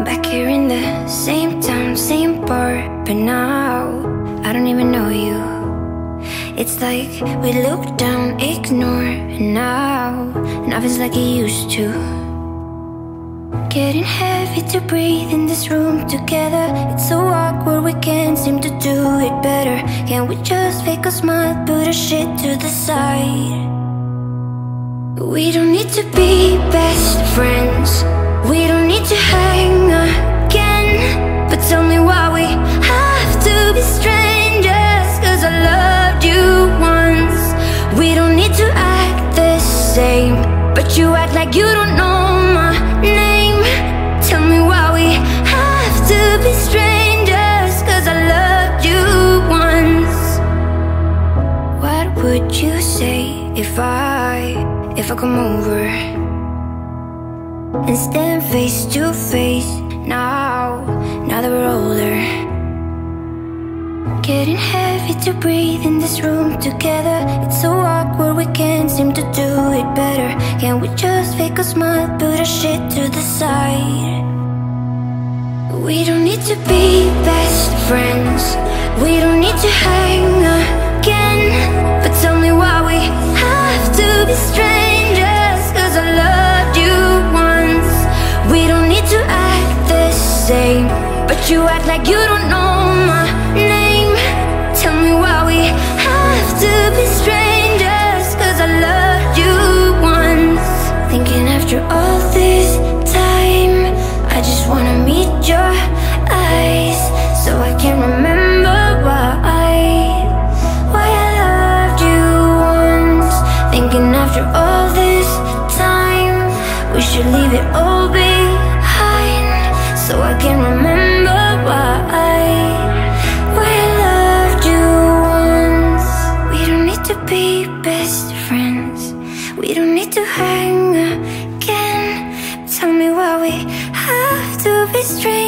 back here in the same town, same bar, but now I don't even know you. It's like we look down, ignore, and now nothing's like it used to. Getting heavy to breathe in this room together. It's so awkward, we can't seem to do it better. Can't we just fake a smile, put our shit to the side? We don't need to be best friends, we don't need to hang again. But tell me why we have to be strangers, cause I loved you once. We don't need to act the same, but you act like you don't know my name. Tell me why we have to be strangers, cause I loved you once. What would you say if I come over and stand face to face now that we're older? Getting heavy to breathe in this room together. It's so awkward, we can't seem to do it better. Can't we just fake a smile, put our shit to the side? We don't need to be best friends, we don't need to hang again. But tell me why we have to be strangers, cause I loved you once. We don't need to act the same, but you act like you don't know my name. Tell me why we have to be strangers, cause I loved you once. Thinking after all this time, I just wanna meet your eyes, so I can remember why I loved you once. Thinking after all this time, we should leave it all behind, so I can remember why I loved you once. We don't need to be best friends, we don't need to hang again. Tell me why we have to be strangers.